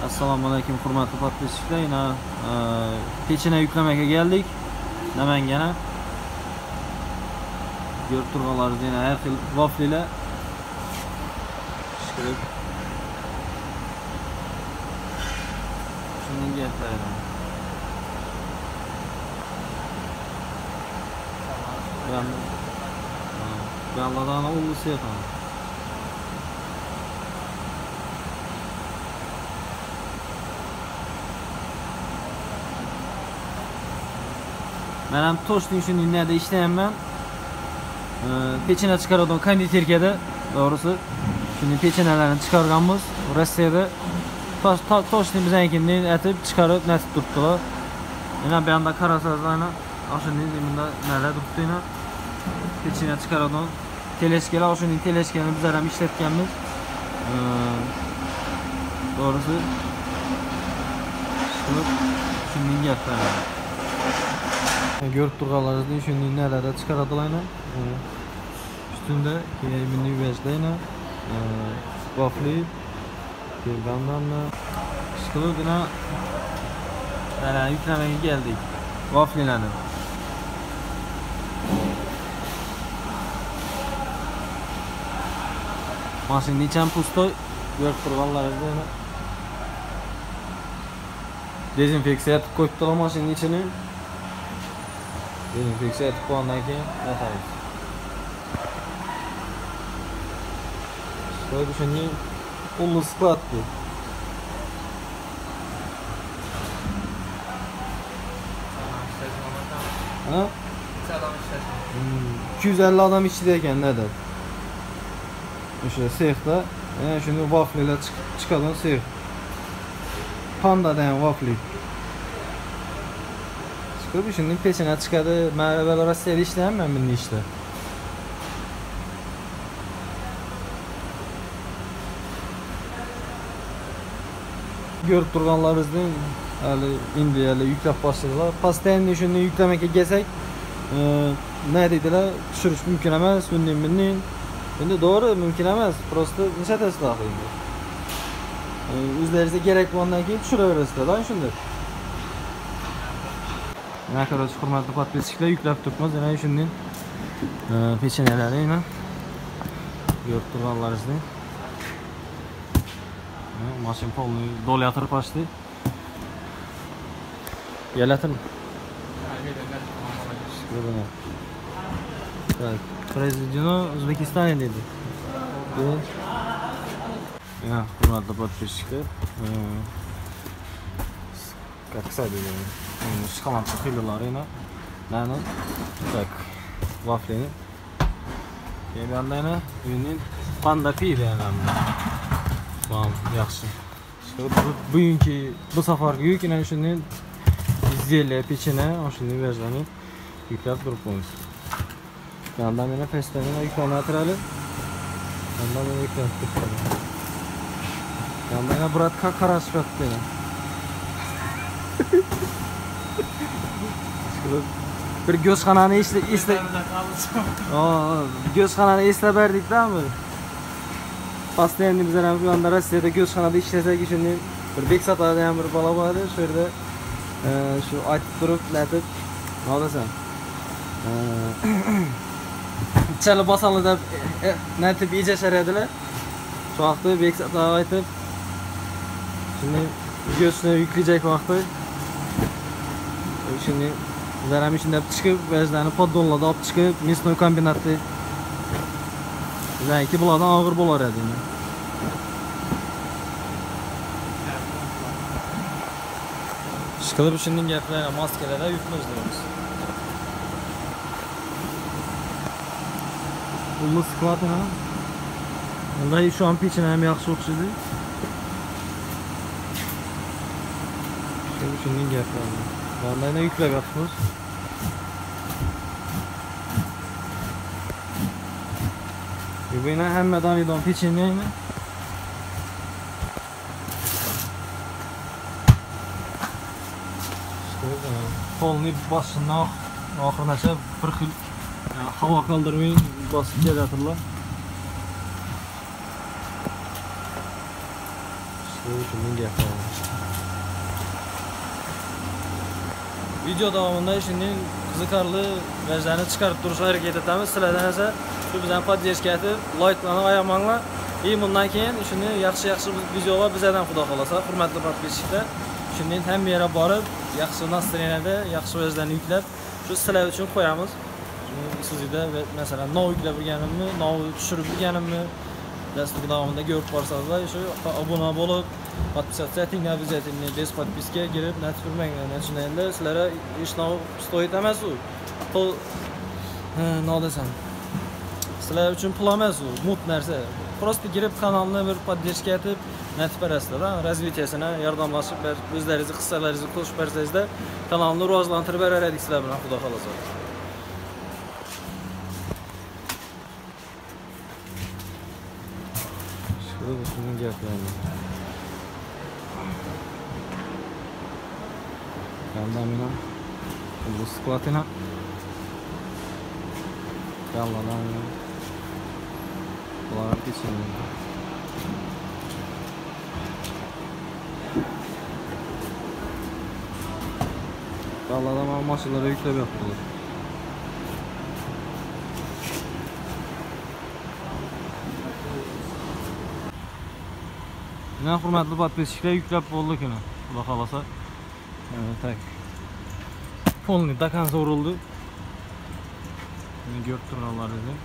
Assalomu alaykum hurmatli podpischilar. Yine pechene yüklemeye geldik. Namangana. Görüp turganlarınız yine her xil waffle ile pişirip shundan gaplaydi. Ben Allah'dan ullusu yapamam. Ben hem toştun şimdi nerede işleyeyim ben. Peçene çıkardım konditerkede doğrusu. Şimdi peçenelerini çıkarganımız Rusya'da toştun bizimkini etip çıkarıp netip tuttular. Yine bir anda karasazlarına aşının imında neler tuttu yine. Peçene çıkardım. Teleşkeli aşının teleşkelini bizler hem işletkenimiz. Doğrusu. Şimdi yaptılar. Görüp turganlarınızın şimdi nelerde çıkardılarını üstünde yemini üvecdeyine waffle gelganlarla sıkılığına yüklemeye geldik waffle'lerini. Maşının içen pusto görüp turganlarınızın dezenfeksiya yapıp koyuptular maşının içini. Dezenfeksiya yapıp ondan keyin yatayız. Şöyle düşünün, ullu squat bu. Ha? 250 adam işçideyken nedir? İşte seyfda, yani şimdi waffle ile çıkadan seyf. Panda deyen waffle. Şimdi peçene çıkadı, meyveler Rusya'da işleyen ben bunu işte. Görüp turganlarınızın indi yüklep başladılar. Pastayanın şimdi yüklemeye gelsek ne dediler? Düşürüş mümkün emez, bunun şimdi doğru mümkün emez. Prosto neşe testi akıydı. Üzerinize gerek ondan keyin düşüreveririz lan şimdi. Ne kadar hurmatli podpischilar yüklep tutmaz. Yani şimdi peçeneleri yine görüp turganlarınızın. Maşın polunu dolu yatırıp açtı. Gel yatırın. Президент Uzbekistan dedi. Ya, hurmatli podpischilar. Как кстати, шоколадный хилиларина, наны, так, вафлini. Keyin yana uyning panda pi deganam. Tamam, yaxshi. Bugünkü bu safargi yük yine shunday izleyli pechene, shunday versiyani yüklab turibmiz. Yandan yana festanini yuklantirali. Yandan yana yüklab turibmiz. Yandan yana brat qarashib yotdi. Bir gözxonani esla gözxonani eslab berdik da mi? Pastayanni bizlar ham shu anda Rossiyada gözxonada ishlasak shuni bir Beksata degan bir bola bor edi, shu yerda shu aytib turib, latib, "Nolasan?" Chala bosali deb natib ijashar edilar. Shu vaqtda Beksata aytib, shuni gözni yükleyecek vaqti şimdi zaram içinde çıkıp vezlerini poddonlada alıp çıkıp misnoy kombinatı belki buladan ağır bolar edin. Çıkılıp şimdi gaplarga maskelerde yutmaz diyoruz. Ullu squat'ın ha. Vallahi şu an peçene hem yaxşı oxşaydı. Şimdi gaplarga. Vallahi yine yüklep yapıyoruz. Bu yine hem medalyadan peçene yine. Polni başından ahırnacha bir xil havo kaldırmayın basıp kelatırlar. Shundan gapiramiz. Video davomida shunday qiziqarli vajlarni chiqarib turishga harakat etamiz. Sizlardan esa shu bizdan podдержка etib, like bilan qo'yamanglar. Bundan keyin shuni yaxshi videolar bizlardan xudo xolasa, hurmatli podpisчиктар, shunday hamma yerga borib, yaxshi настроенияda, yaxshi vajlarni yuklab, shu sizlar uchun qo'yamiz. Sizda masalan, nov yuklab bilganimni, nov tushirib bilganimni dastur davomida ko'rib qo'rsanglar, shu obuna bo'lib, подписаться eting, обязательно без подписки girib, natfirmanglar. Shunda sizlarga hech nov stoyt emas u. Pul nima desam, sizlar uchun pul emas u, mut narsa. Просто girib kanalni bir поддержка etib, natib berasizlar, развитиесine yordamlashib, o'zlaringizni hissalaringizni qo'shib bersangizda, kanalni rivojlantirib beradik sizlar bilan xudo xolasa. Şunun gaplarni. Yandan bu sklatına. Yalladan. Bunlar için. Yalladan maşınları yükleme yaptılar. Ne hurmatli podpisчиктар yüklab bo'ldi kuni. Xudo xolasa. Tak. Polni до конца urildi. Buni ko'rib turganlar edi.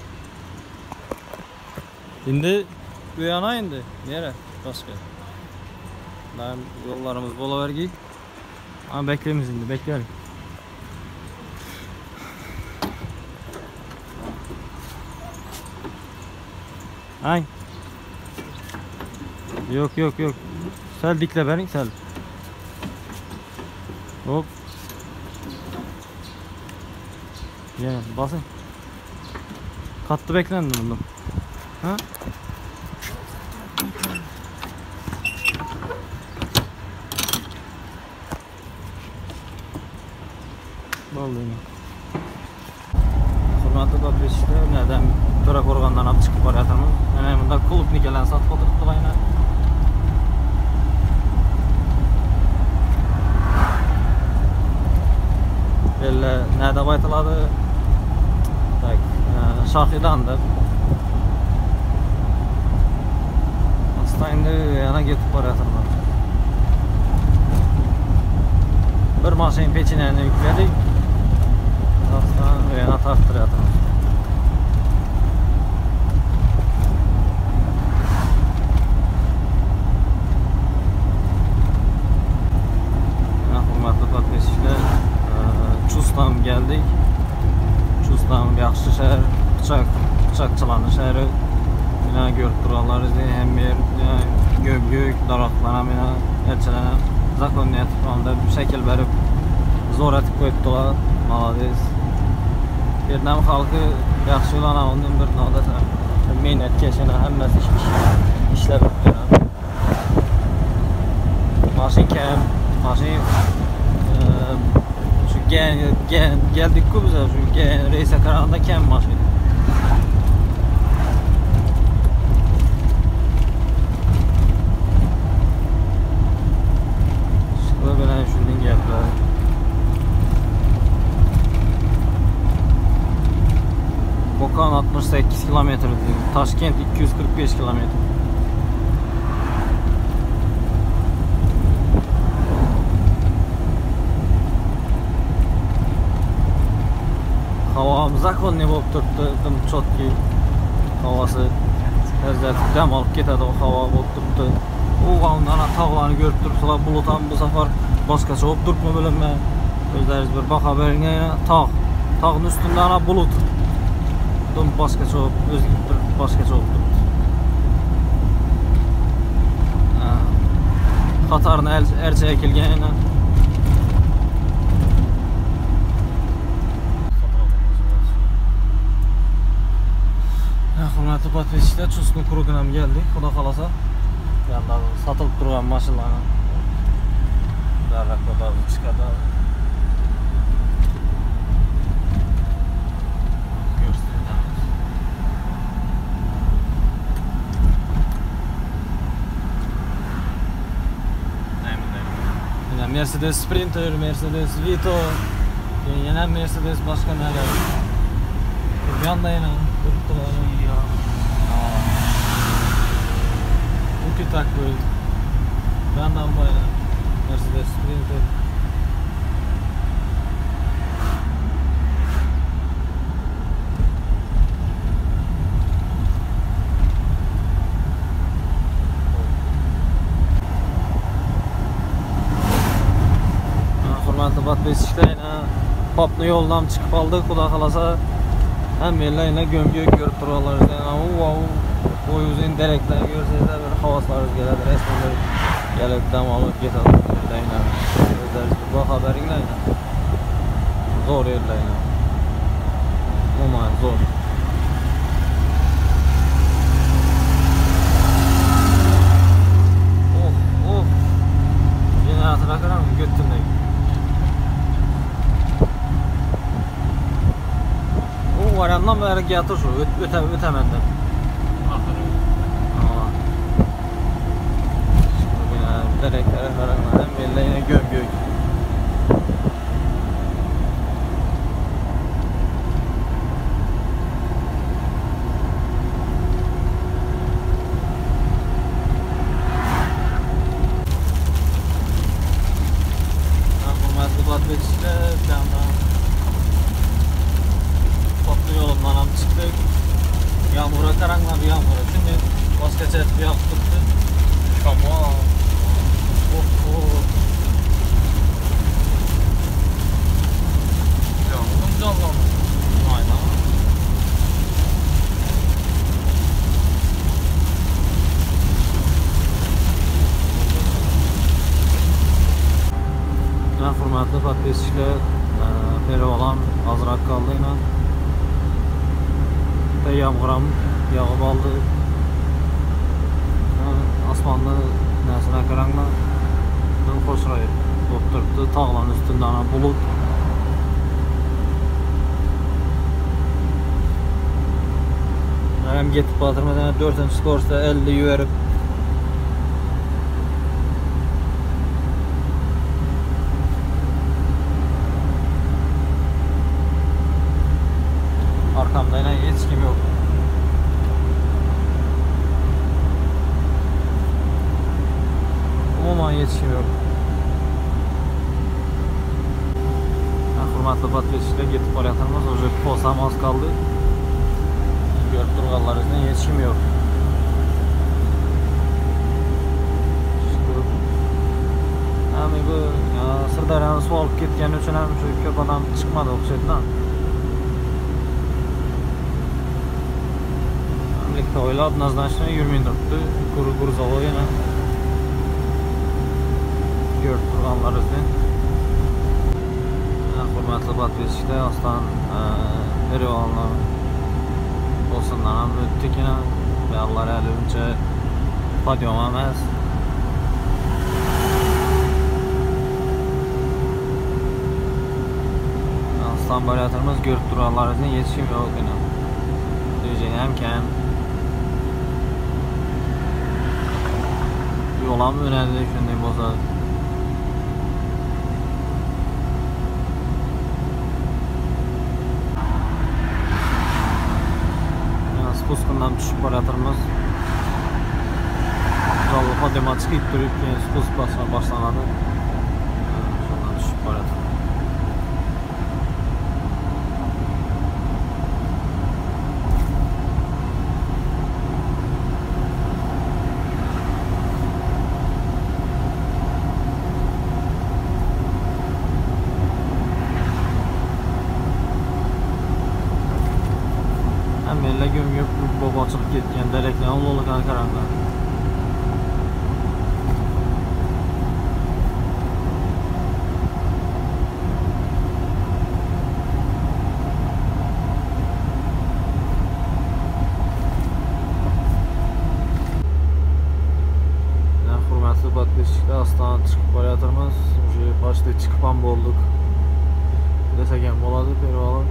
Endi bu yana endi. Nere? Boshqa. Mana yo'llarimiz bo'lavergi. Ama beklaymiz endi, beklaylik. Ay. Yok. Sel dikle bering, sel. Hop. Ya, basın. Katlı beklendi bunda. Ha? Vallahi. Hurmatli podpisчиктар, nereden To'rak organdan olib chiqib boryapmiz. Mana bunda klubnikalarni sotib o'tiribdi bayna. Nerede baytılады? Tak, Şahidan da. Aslında indi yana getib boryapman. Bir mashin pecheneni yükledik. Aslında yana tarttıryapmiz. Hurmatli podpisчиктар, Chustam geldik. Chustam yaxshi shahar, Bıçakçılarning shahri. Mana ko'rib turganlaringiz ham yer, ko'p daraxtlar ham elchilar zakoniyat fonda shakl berib zo'r etib qo'yibdilar. Молодец. Vietnam xalqi yaxshi ularni undan bir nodat mehnatkesh hammasi ishlab o'tgan. Mashin kam, mashin geldik-ku biz şu reyse kararında kam mashin. Şöyle bilen şundan gaplar. Bokan 68 kilometre, Taşkent 245 kilometre. Havam zakonniy bo'lib turibdi, chotki havasi tezlatib dam olib ketadi, o havo bo'lib turibdi. U g'amdan tog'larni ko'rib turibsizlar, bulut ham bu safar boshqacha bo'lib turibmi bilmayman. O'zlaringiz bir baho bering, tog'ning ustida ana bulut. Dum boshqacha bo'lib, o'zi bir boshqacha bo'lib turibdi. Xatarni ercha kelgan. Hurmatli podpisчиктар, Chusning kurugina ham geldik. Xudo xolasa. Yanda satılib turgan mashinalarni darraq ko'tarib chiqadi. Yine Mercedes Sprinter, Mercedes Vito, yine Mercedes başka neler. Bir anda yine kurtulamadım ya. Bu kütak böyle. Bir yandan böyle Mercedes Sprinter. Hurmatli podpischilar, Popni yo'ldan chiqib qoldik. Xudo xolasa hammalar yine gömgök görüp turarlar. Bu yüzden direktler görseniz bir havaslaringiz keladi. Resmen gelip dam olib ketadi. O'zlaringiz bu xabaringlar. Zo'r yerlar. Umuman zo'r. Of. Generatorga qaramang, götdimdek. Varandan beri yatır şu, ötemenden. Şimdi yine direklere karanlar, hem yine gömgök. Hurmatli podpischilar, yolundan ham çıktık. Yağmura karanlar bir yağmura. Şimdi başka bir yağmur tuttu. Şama. Yağmurun canlandı. Aynen. Hurmatli podpischilar, Perivalan azroq qoldi yine. Yağmuram yağıp aldı. Asmanda nesine karanla hoşrayıp oturdu. Tağların üstünden bulut. Hem getip batırmadan 4. skorsta 50 yüverip arkamda yine hiç kim yok. Umuman hiç kim yok. Hurmatli podpischilar, getib boryapmiz. Уже posam az kaldı. Görüp turganlaringizdan hiç kim yok. Ama bu Sirdaryoni suv olib ketgani uchun ham shu ko'p odam chiqmadi o'xshaydi-da. Öyle однозначно yürümeyin tuttu. Kuru zavalıyla gördük turganlarızdı. Hurmatli podpischilar, aslan Perivalanlar olsundan ham o'tdik yine. Ve Allah hali uncha podyom emas. Aslan boryapmiz, ko'rib turganlaringizdan hech kim yo'q yine. Diyeceğim hem kam. Yolam önemli shunday bo'lsa. Spuskundan tushib boryapmiz. Jolly podiyomga chiqib turib, keyin spust boshlanadi. Shundan tushib boryapmiz. Hammalar gömgök bobo chiqib ketgan, daraklar ulug'ligan qaranglar. Hurmatli podpischilar, Ostonadan chiqib boryapmiz. Уже почти chiqib ham bo'ldik. Desak ham bo'ladi, Perivalan.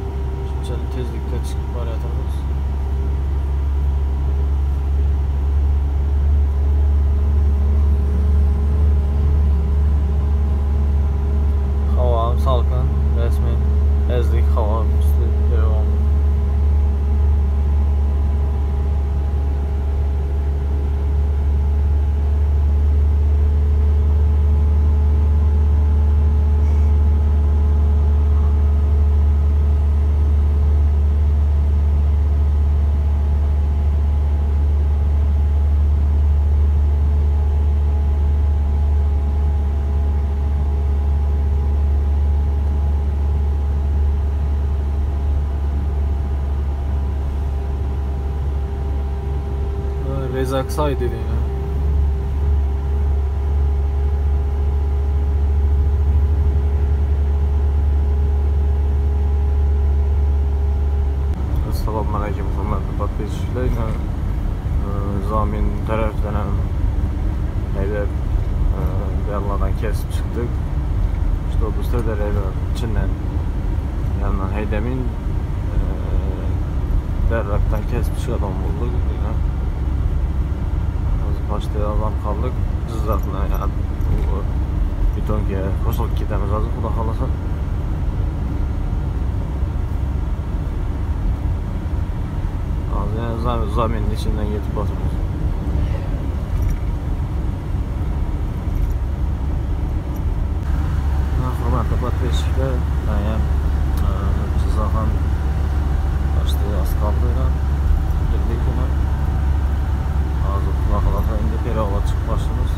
Tezlikte çıkıp boryapmiz. Rezaksay dediğine. Selamünaleyküm, hürmetli takipçiler. Zamin tarafından Heydep Berladan kesip çıktık. İşte bu sırada içinden yanından Heydem'in Berrak'tan kesip çıkan bulduk. Başta adam kaldık. Zızatına yani bir tonkiye koşulup gidemiz azı kuda kalasa. Yani zaminin içinden yetip batırıyoruz. Hürmetli patreşikler, yani Cızahan başta az kaldığıyla girdik buna. Ağzı kulaklarına indi peri ola çıkıp başımız.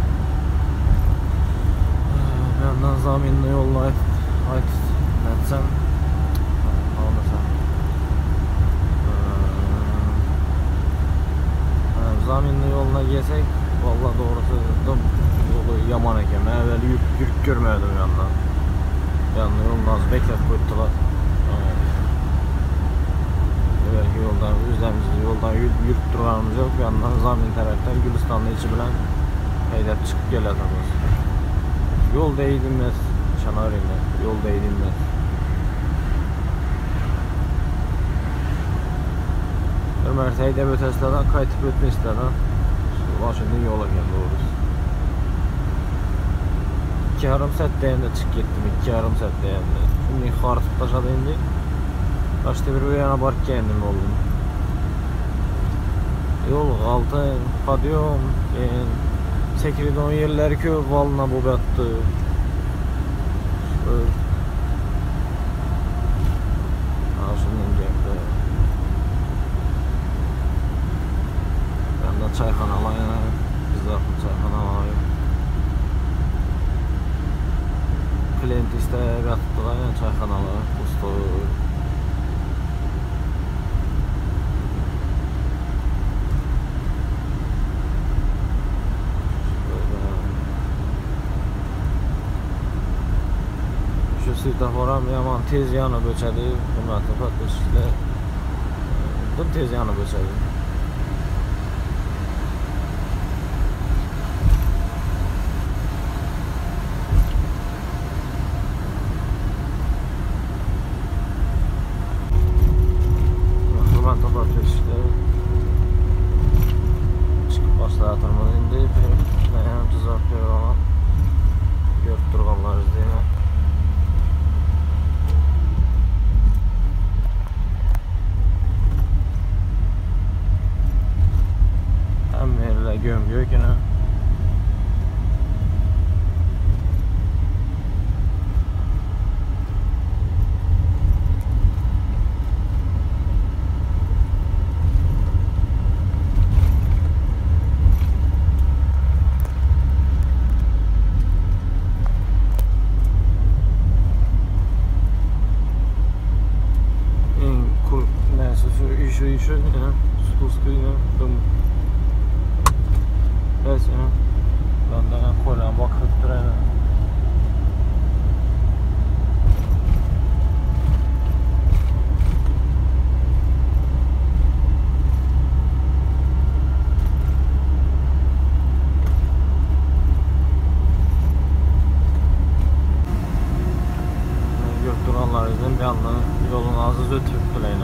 Bir yandan zaminli yoluna ait netsem anlasam. Zaminli yoluna gelsek valla doğrusu yolu yaman eken. Ben evvel yürük görmedim yandan. Yanında yolunu az beklet koydular. Belki yoldan üzerimizi yoldan yürüp durağımız yok. Yandan zamin taraftan Gülistan'da içi bilen heydep çıkıp geledimiz. Yol değdinmez Çanarı'yla. Yol değdinmez. Ömer heydep ötesinden kayıtıp ötme isteden. Başında yola geldi doğrusu. 2,5 saat deyəndə çık gittim. 2,5 saat deyəndə. Şimdi xartıp taşadı indi. Başta bir uyana bark kendim oldum. Yol altı padyom. Sekridon yerleri köp valına bu battı. Ağzımdan geldi. Ben de çayxanalayım. Biz de çayxanalayım. Klient iste battılar ya çayxanalar. Usta. Şu svetoforam yaman tez yanıb öçədi. Hürmetli patreşiklər. Dım tez yanıb öçədi. Hürmetli patreşiklər. Çıkıp başlayatırmız indi. Nəyəm cızaq görürəm. Görüp durğanlar izləyəm. Göm göküne. En kul neyse şu işi ya Spolskaya tam neyse ya ben de kolan bakıp durayım. Gökturanlar izin bir anda yolun azız ötürüp durayım.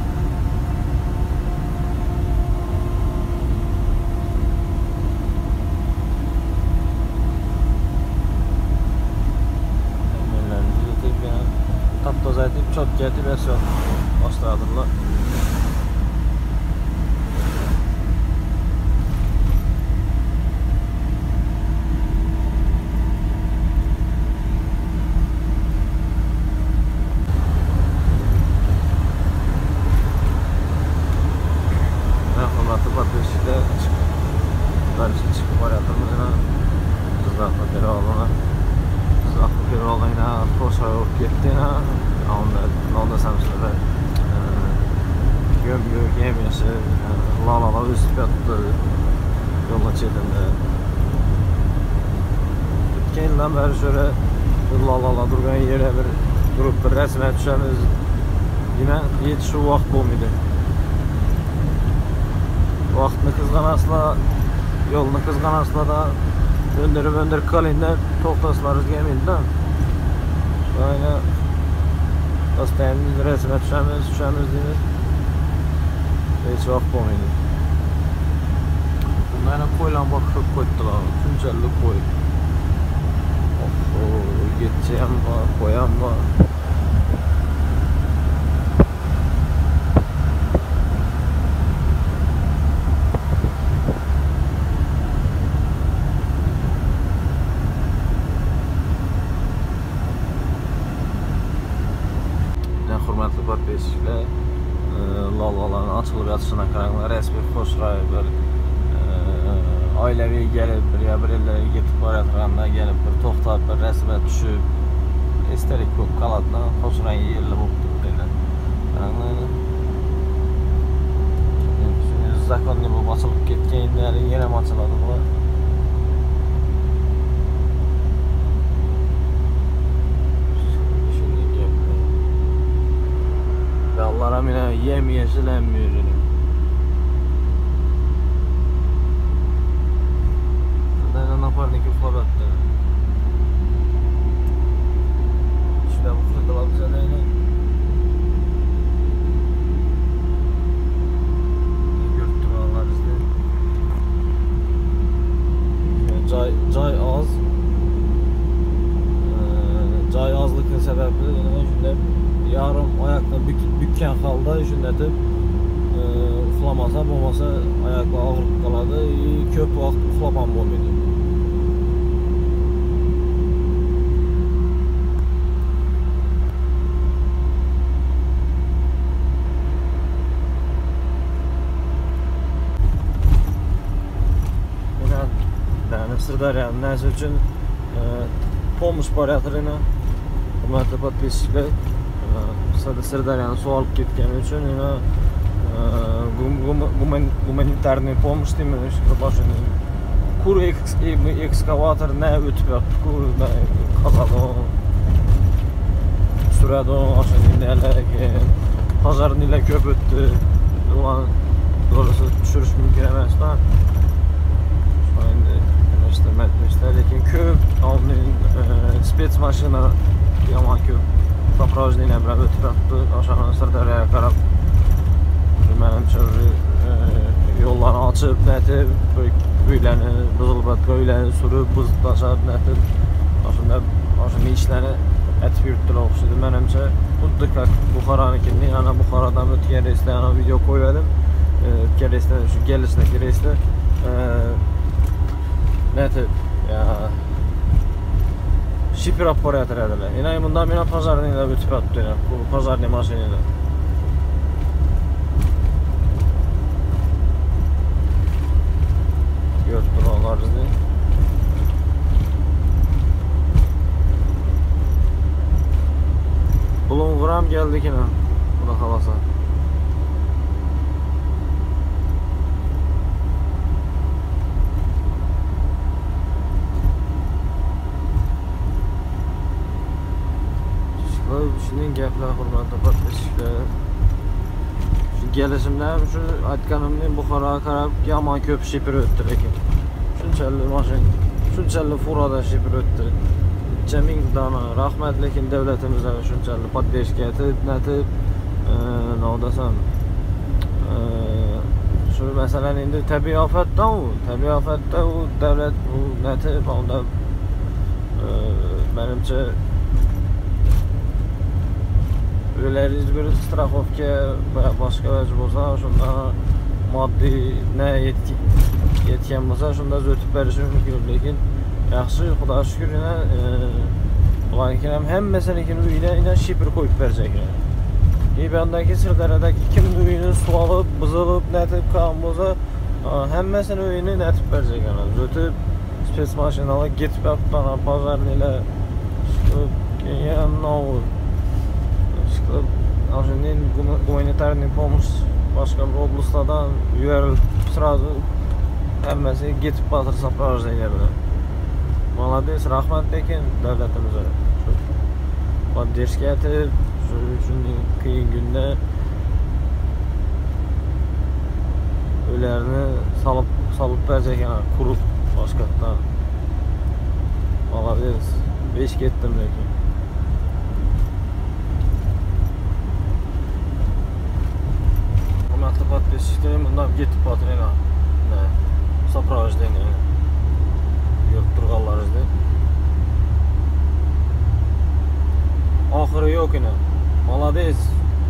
Taptoz edip çok geldi ve son başladılar. Hürmetli patreşiklər çıkıp var yatırmızına Kızaklı beri olana Kızaklı beri olayına Toşa yok gitti onda samsızlar gömlük, yemesi, lalalar üst yattı yola çedinde. Ötken ildən bəri şöyle lala durgan yere bir durup bir resme düşemiz. Yine yetişi vakt bulmuydu. Vaktını kızganasla, yolunu kızganasla da döndürüp kalınca toktaslarız gemiydi de. Şöyle hastanemiz resme düşemiz deyimiz. Hiç vakt bulmuydu. Bundan koylan bakıp koydular. Tüncelli koy. Geçeceğim var, koyan var. Hürmetli podpisçiler, lalaların açılıb yatışına qaranlar, resmi xoş rayı ailevi gelip bir yerlere gidip barayatıranda gelip bir toxtab bir resme düşüp esterik bo'lib qaladida xo'sran yerli bo'lib turibdi. Zakonni bo'lib ochilib ketganda yana ham ochiladi bular. Allah'a mina yem-yeşil emmiyor. Naparniki falattı. Şurada bu fırdalar bize neyle? Ne görüntü var bizde? Cay az. Cay azlıkın sebebi yine şunda yarım ayakla bükken kaldı. Şunda da uflamasa olmasa ayakla ağırlık kaladı. Köp vaxt uflaman olmuyordu. Sırdaryanın nəsə üçün pomoş bariyatırına hürmetli podpisçiler Sırdaryanı su alıp gitken üçün gumanitarный pomoş demiş başını kuru ekskavator ne ötüp yaptı kuru ne kazadı sürede o aşını neler pazarın ile köp öttü ulan doğrusu düşürüş mümkün emez da işte lekin köp onun spets maşina yaman köp toprojniyle bilan o'tib yotdi aşağı Sirdaryoga qarab menimcha yo'llarni ochib netib uylarni buzilbatga uylarni surib buzib tashlab netib o'shanda ishlarni aytib yuribdilar o'xshaydi menimcha xuddi Buxoronikini ana Buxorodan o'tgan reysda ana video qo'ydim o'tgan reysda shu kelishdagi reysda netib shipir olib borayotganlar. Yine bundan beri pazardan da o'tib yotdi. Bu pazarning mashinada. Görüp dururlar bizni. Bulunguram geldik yine. Bu da havası. Şunun gaplar hurmatli podpisçilar. Şu gelişimden şu aytganimni Buxoroga qarab yomon ko'p shipir o'tdi lekin. Shunchalik mashin, shunchalik furada shipir o'tdi. Necha ming dona rahmat lekin davlatimizga shunchalik podpishka etib, netib, nima desam, şu masalan endi tabiiy ofatda u davlat bu netib unda menimcha öyleriz bir strafovka ve başka vəci olsa, şunda maddi ne yetken olsa, şunda ötüb verişi mümkün. Lekin yaxşı, Xuda şükür yine bularınkine hem meselekini yine şipir koyup verecekler. Bendeki Sirdaryo'daki kimin uyunu su alıp, bızılıp, netip kalan olsa hem mesele uyunu netip verecekler. Ötüb spes maşinalı gitip yaptana pazarıyla çıkıp yani ne olur? Şimdi gumanitarный pomoş başka bir oblastlardan yuvarilib sразу hammasi ketib batır сопровождениеda. Молодец, rahmat lekin davlatimizga podдержка etib, shunday qiyin kunda ularni solib bergan qurib boshqatdan. Молодец. Besh ketdim lekin. Hurmatli podpisчиктер, bundan ketib batırina. Сопровождение. Yurib turganlarizda. Oxiri yo'q ina. Молодец.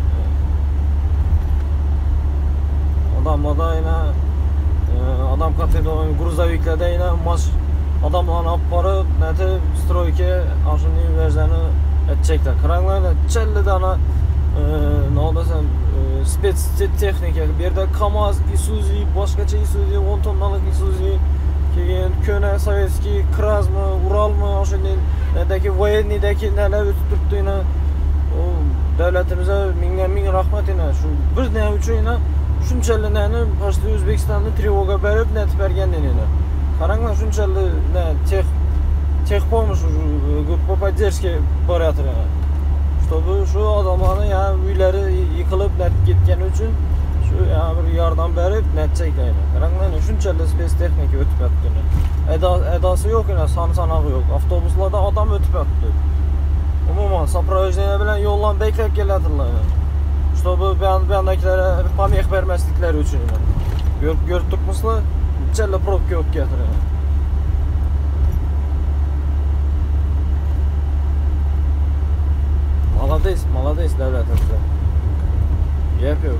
Adamlarda yine adam katıydı грузовикlarda yine adamlarını alıp barıp neti stroyke aşını verzeni edecekler. Kıranglarla çelli dana ne oldu sen spets texnika bir yerde KAMAZ, Isuzu, başkaça Isuzu, 10 tonnalık Isuzu köne sovetski Kraz mı, Ural mı aşını nedeki Voyenni'deki neler ötüp durdu yine o devletimize ming rahmet yine şu bir ne üçün yine shunchalarni başta O'zbekistonni trevoga berib netib berganligini. Qaranglar shunchalik texpomish по поддержке borayotir. Чтобы shu odamlarni yani uylari yıkılıp netib ketgani uchun shu yani bir yordam berib netcheklaydi. Qaranglar shunchalik spes texnika o'tib yotdi. Edasi yo'q ina, sanog'i yo'q. Avtobuslarda odam o'tib yotdi. Umuman сопровождение bilan yo'ldan beklab keladilar. Чтобы bendekilere pamih vermezlikleri için görüp tutmuşlar, çelle probka yok getirin. Молодец devletimize. Yapıyor.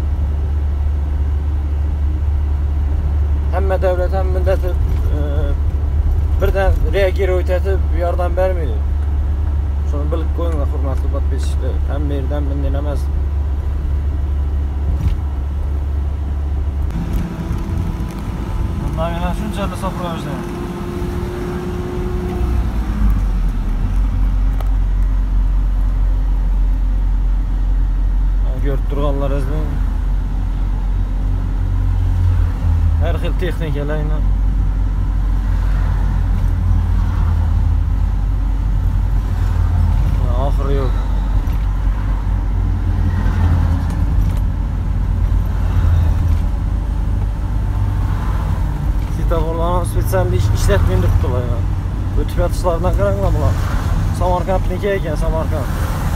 Hem devlet hem milleti birden reagiroyt etip yardım vermiyor. Şunu bilip koyunlar hurmatli podpisчиктер. Hem birden dinlemez. Bundan yana shunchalik сопровождение. Görüp turganlaringizni har xil texnikalarni oxiri yo'q. Svetoforlarni spesial ishlatmay turibdilar. O'tib yotishlardan qaranglar bular. Samarqandniki ekan, Samarqand.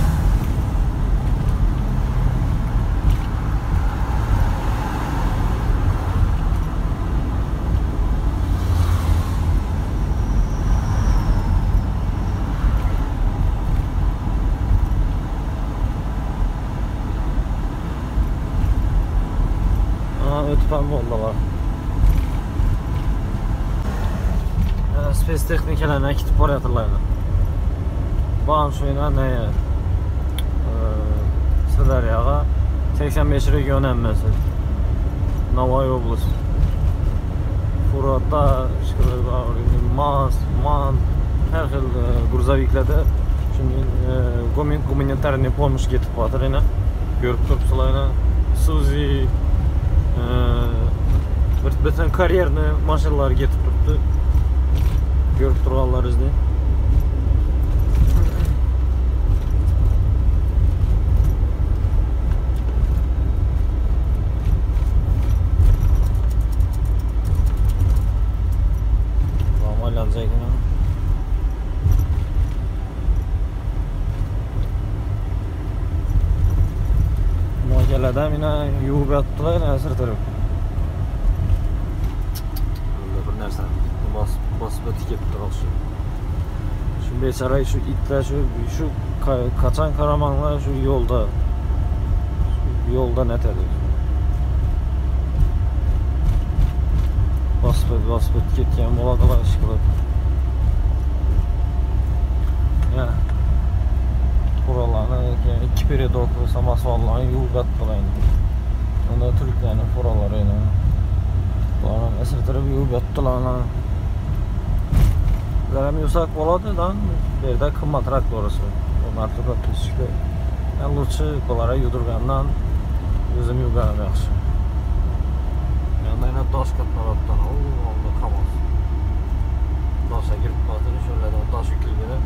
O'tib ham bo'ldilar. Spes texnikalarni akitib boryaptilar. Bana şuyla neye? Sirdaryoga 85 region emmesi. Navoiy oblasti. Furotda, Maz, Man, her xil грузовикlarda shunday gumanitarniy pomosh ketib qo'yadi yana. Ko'rib turibsizlar, Suzi bütün kariyerni mashinalar ketib turibdi. Ko'rib turganlaringizni. Aylanacak. Mo'jalardan meni yuvib yotdilar, asir turib. Bir narsa bosib o'tib ketdi qolshi. Shu bechara shu itlar shu qachon qaramanlar shu yo'lda netadi. Bosib ketgan bo'ladilar ish qilib. Ya. Furalarni ikki peredokli samosollarni yuvib yotdilar. Unda turklarni furalarini Bana esirtirib yuvib yotdilar. Zaram yusak bo'ladi-da, bu yerda qimmatroq to'g'risi. Hurmatli podpisчиктер. Men lutchi bulara yudirgandan Özüm yuqarım yaxşı. Yanda yine daş katmalardan oldu kamaz. Daşa girip batırı şöyledən daş yüklüğüne.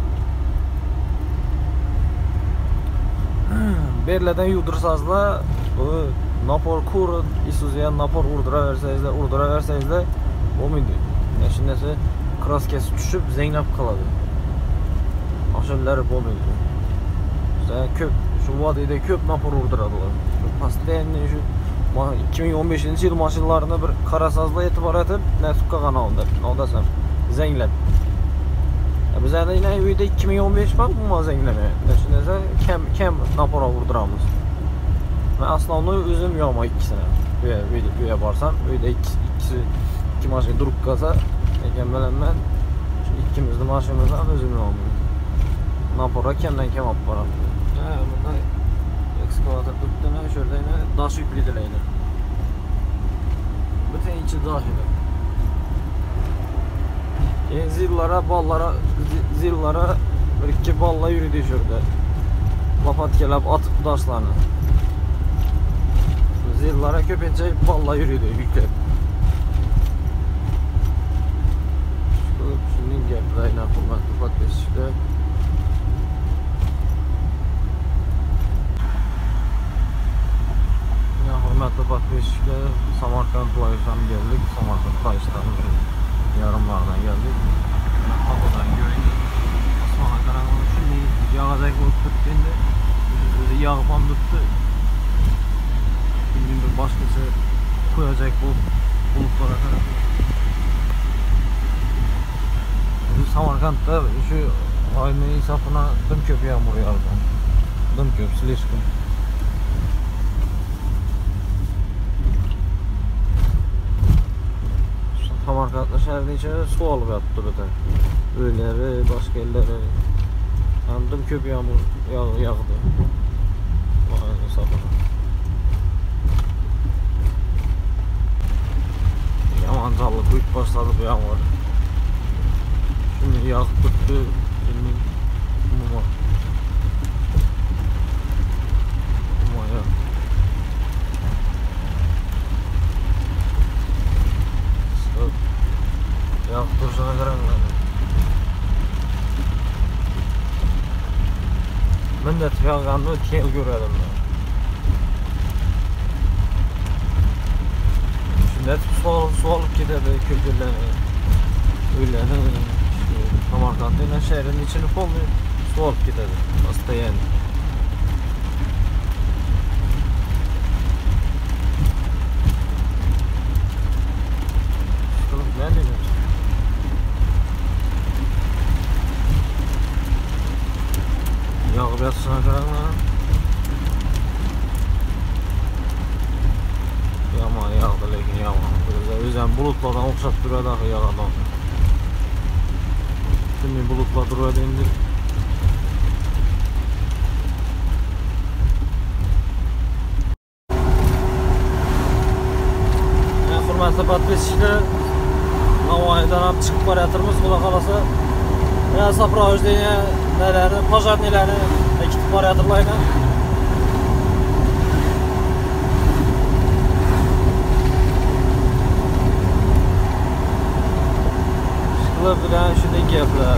Berleden yudursanızlar bu napor kurun, Isuzu'ya napor urdura verseniz de olmaydı. Şimdi ise kraskesi düşüp zeynep kaladı. Aşırıları olmaydı. İşte köp, şu vadide köp napor urduradılar. Pasteğinde şu 2015 yıl maşınlarına bir karasazla etibar etip Nesukka kanalında. Onda sen zeynep. Bizə də yine üydə 2015 var bu zengləmə. Düşünəsə kem napora vurduramız. Mən aslında onu özüm yağma ikisine. Üyə barsan, üydə iki maşın durub qaza. Mən ikimizdə maşınımızdan özüm yağmıyım. Napora kemdən kem aparam. Bunda ekskavator tutduğuna şurada yine daş yüklüdür yine. Bütün içi dahil. Zillara bir iki balla yürüdü şurada. Lapat gelip atıp daşlarını. Zillara köpince balla yürüdü yüklep. Şimdi geplayla kullan tupat beşikte. Ya hürmetli tupat beşikte Samarkand Playış'tan geldik. Samarkand Playış'tan yarımlardan geldik. Havadan göreyim. Osman'a karanlığı şimdi yağacak olup tuttuğunda özü yağban tuttu. Şimdi bir başkası koyacak bu bulutlara karanlığı. Samarkand'da şu aynı hesabına dımköp yağmur yağdı. Dımköp, Silişkin. Samarkand'da şehrin içine su alıp yaptı bütün. Öyleri, başka yerleri. Hem dımköp yağmur yağdı. Aynı hesabına. Yaman canlı kuyup başladı bu yağmur. Şimdi yağıp tuttu. Şimdi muma. Muma ya. Yağıp duruşuna karanlığı. Ben de yağğanlığı kel görelim. Şimdi su alıp giderdi köküllerine. Öylerini. Samarkand'ın şehrin içini komple su alıp giderdi. Hasta yani. Ne diyeyim? Yağıp yatsına karanlığa. Yaman yağdı lakin yaman. O yüzden bulutlardan okşat duruyor dahi yağdan. Şimdi bulutlar duruyor indir. Hürmetli podpisçiler, Navoiydan hep çıkıp barayatırmız, Xudo qalasa. Ya sapravojniya nelerini, pojarnilerini ekitip barayatırlaydı. Şıklı bilen şunday gepler.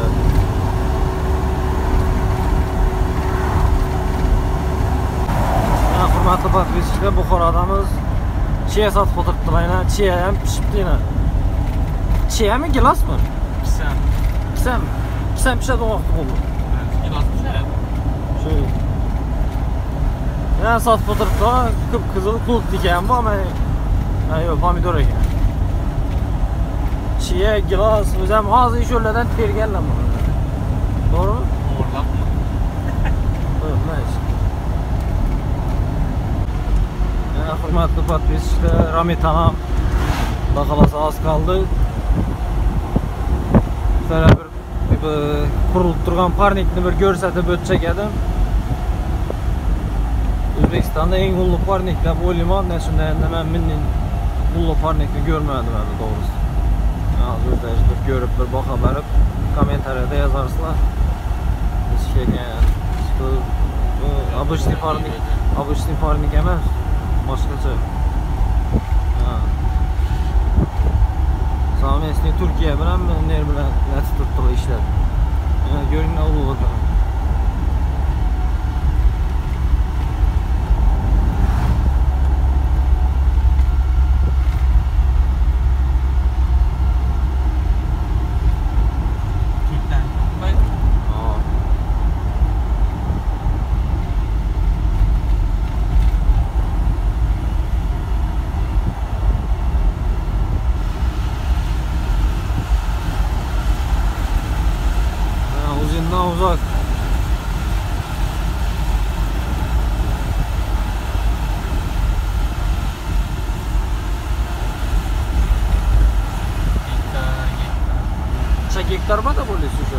Ya hürmetli podpisçiler, Buxorodamiz Chiya satib o'tiribdilar. Chiya ham pishibdi. Chiya mi, gilos mi? Pisam. Pisam pishadigan vaqt bo'ldi. Gilos pishadi. Shu. Ya satib o'tiribdilar, qip-qizil qulp ekan bu, ama yo'q, pomidor ekan. Chiya, gilos, o'zim hozir sho'lardan terganlar buni. To'g'rimi? To'g'rilabmi? Mayli. Hürmetli podpisçiler, Ramitanam Xudo qalasa az kaldı. Şöyle bir kurulup turgan parnikni bir ko'rsatib o'tsak edim. O'zbekistonda eng ulug' parnik deb o'ylayman. Shunda endi men bunday ulug' parnikni ko'rmadim endi to'g'risi. Hozirda bir ko'rib bir baho berib kommentariyada yozarsizlar. Obычный parnik emas. boshqacha. Ha. Savmesni Turkiya bilan ner bilan latib turibdi ishlar. Ko'ringlar ulug'ga. Uzak. Kaç hektar var da böyle şu?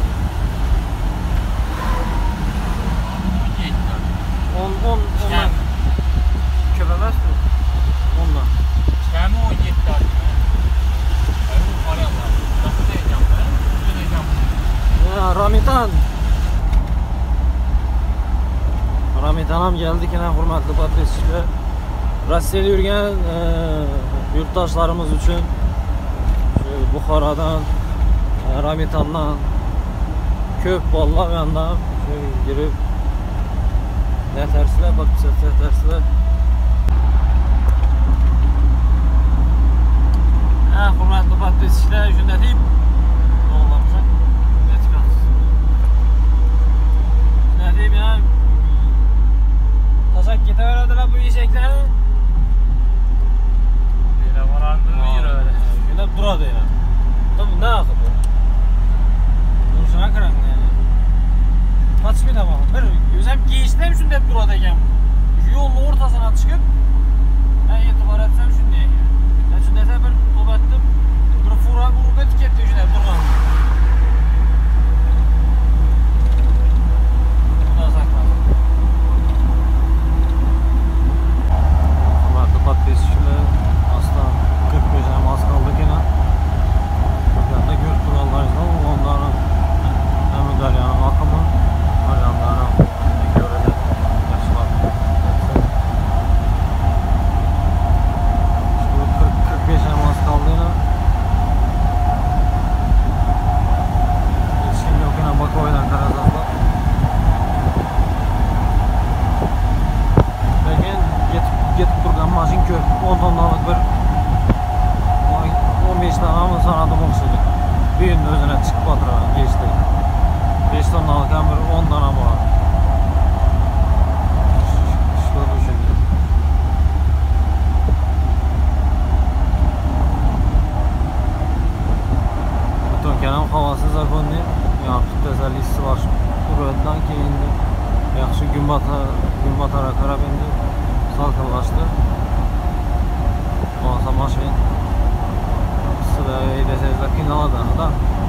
10 köpemez mi? Ondan. Kemi 10 hektar. Ben arayamam. Nasıl diyeceğim ben? Ne diyeceğim? Ya Ramitan. Ramitanam geldik yine hurmatli podpischilar. Rossiyada yurgan yurtdoshlarimiz uchun shu Buxorodan, Ramitandan ko'p bolalar yandan shu girib natarsizlar, podpischilar. Hurmatli podpischilar, shunda deb to'g'rilamsan. Shunda deb ham tashab ketaveradilar bu eshaklarni. Böyle varandığını yürü. Shunday turadi yana. Tabii ne qilib bu? Shuna qarang yani. Patishmida bor. Bir o'zim kiyishda ham shunday turadi ekan. Shu yo'lning o'rtasidan chiqib, e'tibor etsam shunday ekan. Shunday bir to'batdim, bir fura urib ketdi shunday turgan. Xudo saqlasin. Hurmatli podpischilar, aslan 45 ham az qoldi ekan. Burada ko'rib turganlaringizlar, ondan Amudaryoning oqimi, Aryamdan ko'radi. Yaxshilab. Shu 45 ham az qoldi yana. Hech kim yo'q yana Bakoydan qarasanglar. Lekin ketib turgan mashin ko'p, 10 tonnalik bir 15 tonnami sanadim o'xshaydi. Buyinni o'zine chiqib o'tiraman geçti. 5 tonnalik ham bir 10 tonna bor. Shu o'shanda. Butun kanal havası zakonli. Yaxshi tozalisi bor. Uradidan keyin yaxshi gün batara qarab endi salqinlashdi. Bo'lsa mashina sizlar e'dasangizlar qiynaladi.